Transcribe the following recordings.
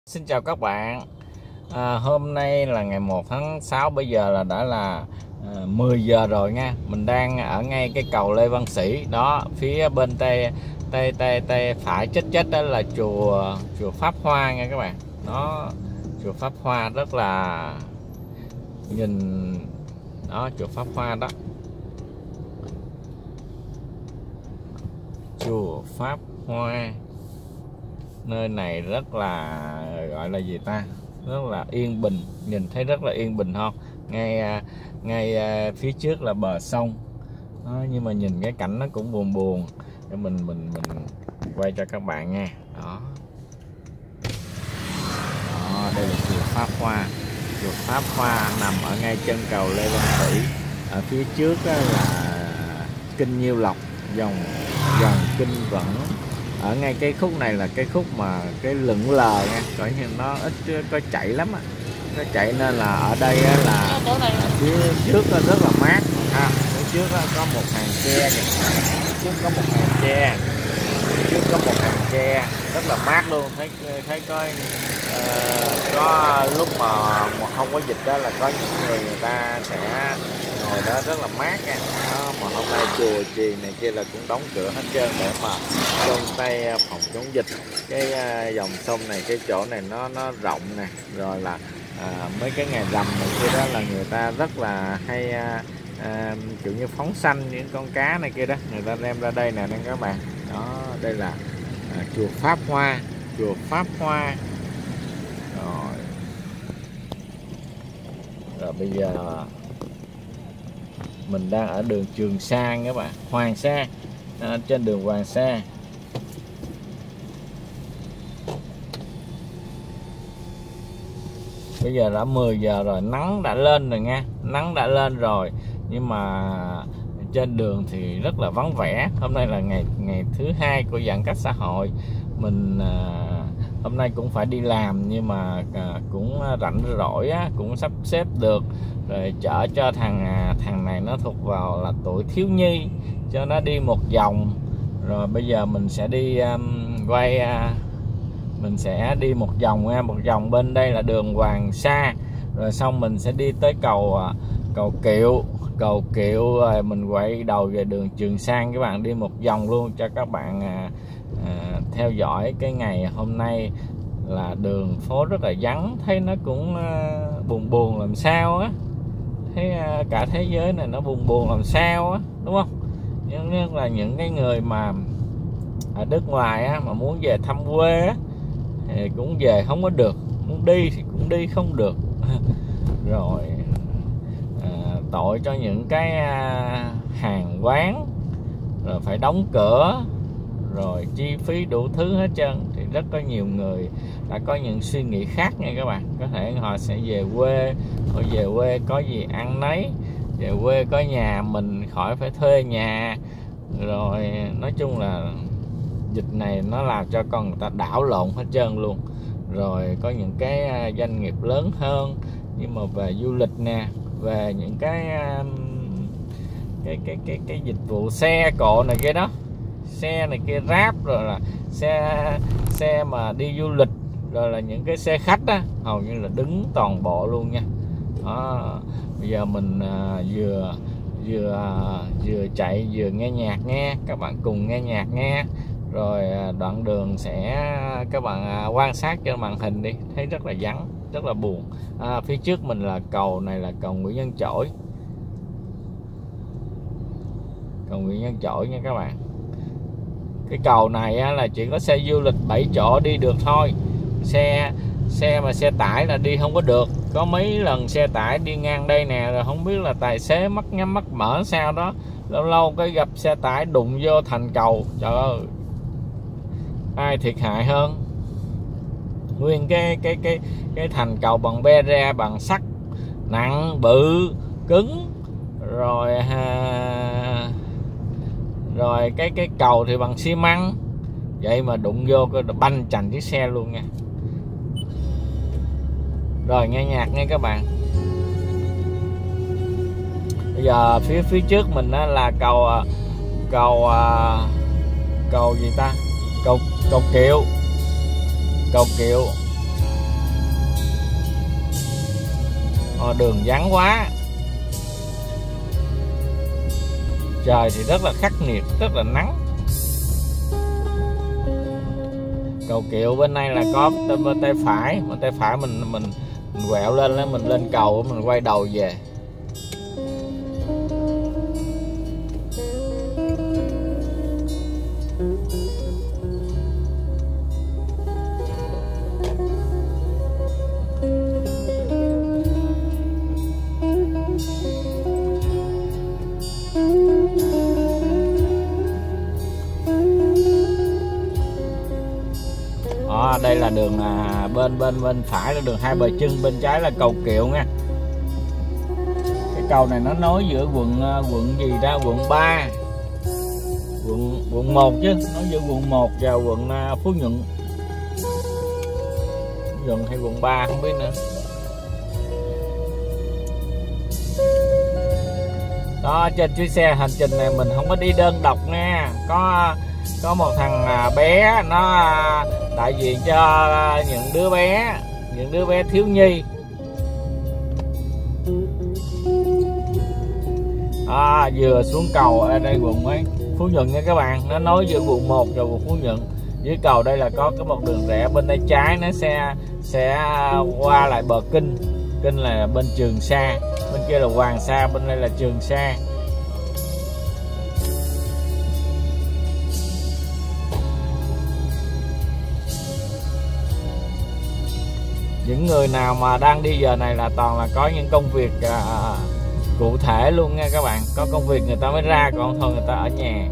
Xin chào các bạn. Hôm nay là ngày 1 tháng 6, bây giờ là đã là 10 giờ rồi nha. Mình đang ở ngay cái cầu Lê Văn Sĩ đó, phía bên tây phải chết đó là chùa Pháp Hoa nha các bạn. Đó, chùa Pháp Hoa rất là nhìn đó, chùa Pháp Hoa đó. Chùa Pháp Hoa. Nơi này rất là gọi là gì ta, rất là yên bình, nhìn thấy rất là yên bình không. Ngay phía trước là bờ sông đó, nhưng mà nhìn cái cảnh nó cũng buồn buồn. Để mình quay cho các bạn nha. Đó, đây là chùa Pháp Hoa. Chùa Pháp Hoa nằm ở ngay chân cầu Lê Văn Sĩ. Ở phía trước là kinh Nhiêu Lộc, dòng kinh Vẫn. Ở ngay cái khúc này là cái khúc mà cái lững lờ nha, coi như nó ít có chạy lắm á, nó chạy nên là ở đây là phía trước rất là mát ha. Phía trước có một hàng tre, trước có một hàng tre, trước có một hàng tre rất là mát luôn. Thấy có lúc mà không có dịch đó là có những người ta sẽ ngồi đó rất là mát nha. Đó, mà hôm nay chùa chiền này kia là cũng đóng cửa hết trơn để mà chung tay phòng chống dịch. Cái dòng sông này, cái chỗ này nó rộng nè, rồi là mấy cái ngày rằm này kia đó là người ta rất là hay kiểu như phóng sanh những con cá này kia đó, người ta đem ra đây nè các bạn. Đó, đây là chùa Pháp Hoa, chùa Pháp Hoa. Rồi bây giờ mình đang ở đường Trường Sa các bạn, Hoàng Sa, trên đường Hoàng Sa. Bây giờ đã 10 giờ rồi, nắng đã lên rồi nha, nắng đã lên rồi, nhưng mà trên đường thì rất là vắng vẻ. Hôm nay là ngày thứ 2 của giãn cách xã hội. Mình hôm nay cũng phải đi làm, nhưng mà cũng rảnh rỗi á, cũng sắp xếp được rồi chở cho thằng này, nó thuộc vào là tuổi thiếu nhi, cho nó đi một vòng. Rồi bây giờ mình sẽ đi mình sẽ đi một vòng nha, một vòng bên đây là đường Hoàng Sa, rồi xong mình sẽ đi tới cầu Kiệu, rồi mình quay đầu về đường Trường Sa. Các bạn đi một vòng luôn cho các bạn theo dõi cái ngày hôm nay. Là đường phố rất là vắng, thấy nó cũng buồn làm sao á, thấy cả thế giới này nó buồn làm sao á, đúng không? Nhưng là những cái người mà ở nước ngoài á, mà muốn về thăm quê á, thì cũng về không có được, muốn đi thì cũng đi không được. Rồi tội cho những cái hàng quán rồi phải đóng cửa, rồi chi phí đủ thứ hết trơn. Thì rất có nhiều người đã có những suy nghĩ khác nha các bạn. Có thể họ sẽ về quê, họ về quê có gì ăn nấy, về quê có nhà mình khỏi phải thuê nhà. Rồi nói chung là dịch này nó làm cho con người ta đảo lộn hết trơn luôn. Rồi có những cái doanh nghiệp lớn hơn, nhưng mà về du lịch nè, về những cái dịch vụ xe cộ này kia đó, xe này kia Grab, rồi là xe mà đi du lịch, rồi là những cái xe khách á, hầu như là đứng toàn bộ luôn nha. Đó, bây giờ mình vừa chạy vừa nghe nhạc nghe, các bạn cùng nghe nhạc nghe. Rồi đoạn đường sẽ các bạn quan sát trên màn hình đi, thấy rất là vắng, rất là buồn. Phía trước mình là cầu này là cầu Nguyễn Văn Chỗi, cầu Nguyễn Văn Chỗi nha các bạn. Cái cầu này á, là chỉ có xe du lịch 7 chỗ đi được thôi, xe mà xe tải là đi không có được. Có mấy lần xe tải đi ngang đây nè, rồi không biết là tài xế mắt nhắm mắt mở sao đó, lâu lâu cái gặp xe tải đụng vô thành cầu. Trời ơi, ai thiệt hại hơn? Nguyên cái thành cầu bằng be re, bằng sắt nặng bự cứng, rồi cái cầu thì bằng xi măng, vậy mà đụng vô cái banh chành chiếc xe luôn nha. Rồi nghe nhạc nghe các bạn. Bây giờ phía trước mình đó là cầu gì ta, cầu Kiệu. Đường vắng quá, trời thì rất là khắc nghiệt, rất là nắng. Cầu Kiệu bên này là có bên tay phải, mình quẹo lên, mình lên cầu, mình quay đầu về. Đây là đường bên phải là đường Hai Bà Trưng, bên trái là cầu Kiệu nha. Cái cầu này nó nối giữa quận gì ra, quận 3, quận 1 chứ, nó giữa quận 1 và quận Phú Nhuận. Quận hay quận 3 không biết nữa. Đó, trên chuyến xe hành trình này mình không có đi đơn độc nha, có một thằng bé nó đại diện cho những đứa bé thiếu nhi. Vừa xuống cầu ở đây quận mấy Phú Nhuận nha các bạn, nó nối giữa quận 1 và quận Phú Nhuận. Dưới cầu đây là có một đường rẽ, bên tay trái nó sẽ qua lại bờ Kinh là bên Trường Sa, bên kia là Hoàng Sa, bên đây là Trường Sa. Những người nào mà đang đi giờ này là toàn là có những công việc cụ thể luôn nha các bạn. Có công việc người ta mới ra, còn thôi người ta ở nhà.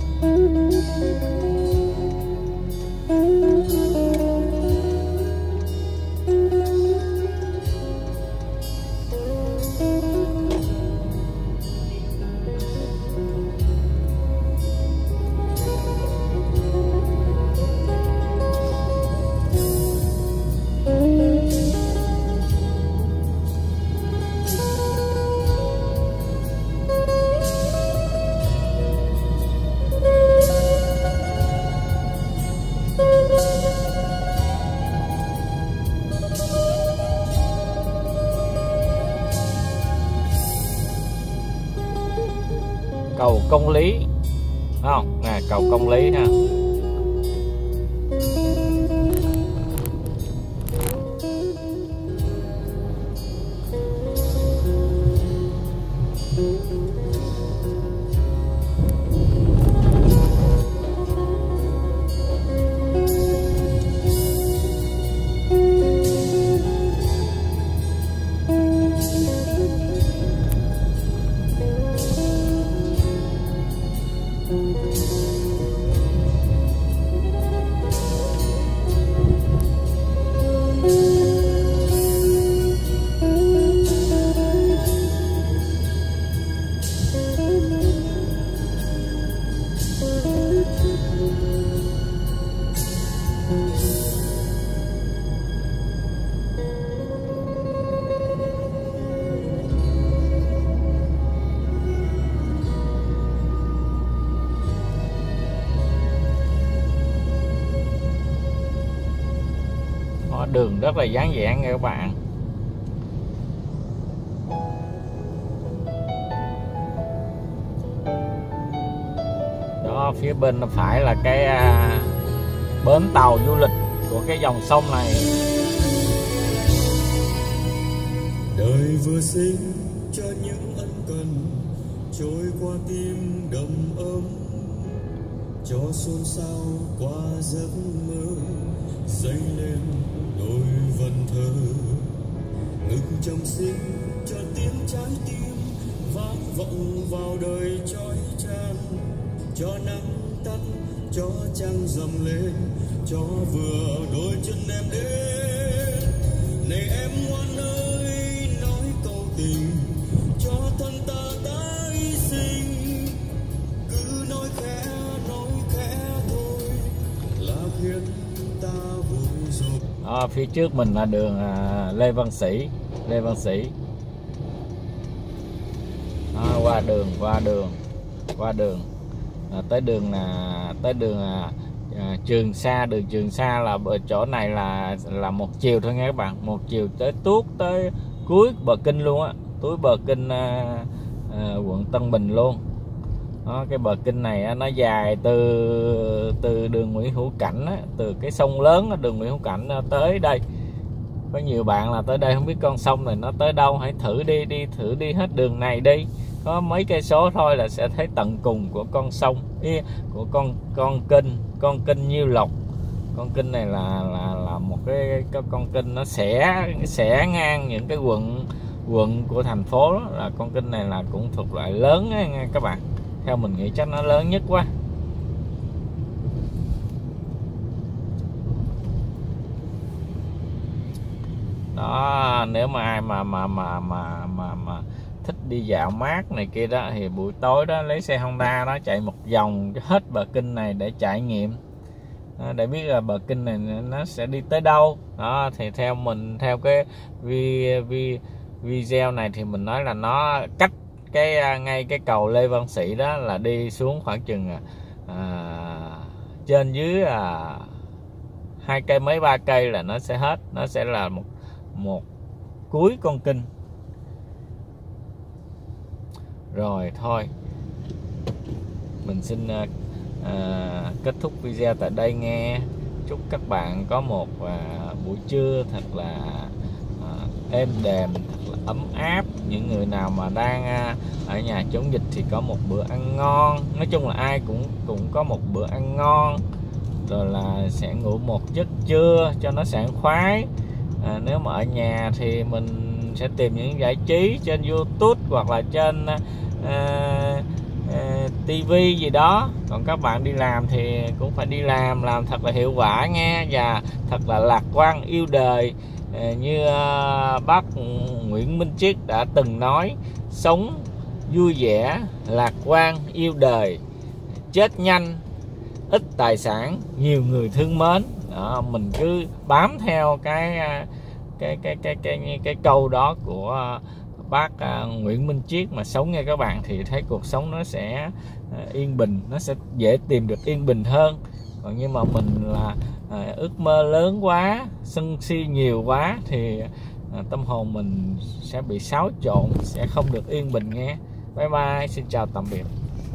Cầu Công Lý, không nè, cầu Công Lý ha. Đường rất là dáng dáng nha các bạn. Đó, phía bên phải là cái bến tàu du lịch của cái dòng sông này. Đời vừa sinh cho những ân cần trôi qua tim đầm ấm, cho xôn xao qua giấc mơ dấy lên đôi vần thơ, ngực trong sinh cho tiếng trái tim vang vọng vào đời chói chan, cho nắng tắt, cho trăng dầm lên, cho vừa đôi chân em đến. Này em ngoan ơi, nói câu tình cho thân ta tái sinh, cứ nói khẽ thôi là khiến ta vui rồi. Phía trước mình là đường Lê Văn Sĩ. Qua đường tới đường Trường Sa. Đường Trường Sa là ở chỗ này là một chiều thôi nha các bạn, một chiều tới tuốt tới cuối bờ Kinh luôn á, cuối bờ Kinh quận Tân Bình luôn đó. Cái bờ Kinh này á, nó dài từ đường Nguyễn Hữu Cảnh á, từ cái sông lớn á, đường Nguyễn Hữu Cảnh tới đây. Có nhiều bạn là tới đây không biết con sông này nó tới đâu, hãy thử thử đi hết đường này đi, có mấy cây số thôi là sẽ thấy tận cùng của con sông, của con kênh Nhiêu Lộc. Con kênh này là một cái con kênh nó xẻ ngang những cái quận của thành phố đó. Là con kênh này là cũng thuộc loại lớn á, nha các bạn. Theo mình nghĩ chắc nó lớn nhất quá. Đó, nếu mà ai mà thích đi dạo mát này kia đó thì buổi tối đó lấy xe Honda đó chạy một vòng hết bờ Kinh này để trải nghiệm, để biết là bờ Kinh này nó sẽ đi tới đâu đó. Thì theo mình, theo cái video này thì mình nói là nó cách ngay cái cầu Lê Văn Sĩ đó là đi xuống khoảng chừng trên dưới 2 cây mấy 3 cây là nó sẽ hết, nó sẽ là một cuối con Kinh. Rồi thôi, mình xin kết thúc video tại đây nghe. Chúc các bạn có một buổi trưa thật là êm đềm, thật là ấm áp. Những người nào mà đang ở nhà chống dịch thì có một bữa ăn ngon. Nói chung là ai cũng có một bữa ăn ngon, rồi là sẽ ngủ một giấc trưa cho nó sảng khoái. Nếu mà ở nhà thì mình sẽ tìm những giải trí trên YouTube hoặc là trên TV gì đó. Còn các bạn đi làm thì cũng phải đi làm thật là hiệu quả nghe, và thật là lạc quan yêu đời. Như bác Nguyễn Minh Triết đã từng nói, sống vui vẻ, lạc quan, yêu đời, chết nhanh, ít tài sản, nhiều người thương mến. Đó, mình cứ bám theo cái câu đó của bác Nguyễn Minh Triết mà sống nghe các bạn, thì thấy cuộc sống nó sẽ yên bình, nó sẽ dễ tìm được yên bình hơn. Còn như mà mình là ước mơ lớn quá, sân si nhiều quá thì tâm hồn mình sẽ bị xáo trộn, sẽ không được yên bình nghe. Bye bye, xin chào tạm biệt.